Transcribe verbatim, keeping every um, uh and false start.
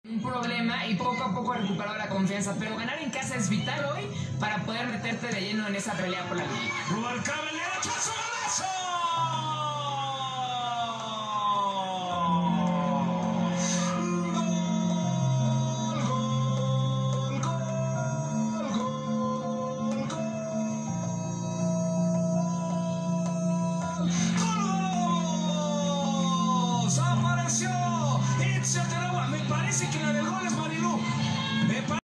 Un problema y poco a poco ha recuperado la confianza, pero ganar en casa es vital hoy para poder meterte de lleno en esa pelea por la liga. Rubalcaba